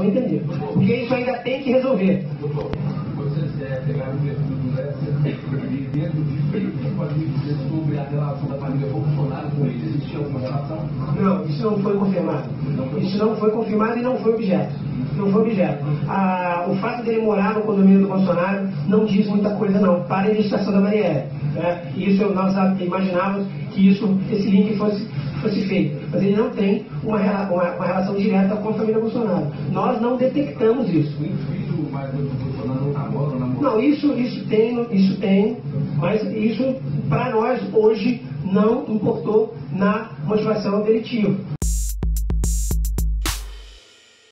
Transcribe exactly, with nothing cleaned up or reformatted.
vão entender. Porque isso ainda tem que resolver. Vocês é, pegaram o perfil do Lester e dentro disso ele pode dizer sobre a relação da família Bolsonaro com ele. Existia alguma relação? Não, isso não foi confirmado. Isso não foi confirmado e não foi objeto. Não foi objeto. Ah, o fato dele morar no condomínio do Bolsonaro não diz muita coisa não, para a investigação da Marielle. Né? Isso nós imaginávamos que isso, esse link fosse, fosse feito. Mas ele não tem uma, uma, uma relação direta com a família Bolsonaro. Nós não detectamos isso. O filho mais do Bolsonaro não namora, namora? Não, isso, isso tem, isso tem, mas isso para nós hoje não importou na motivação delitiva.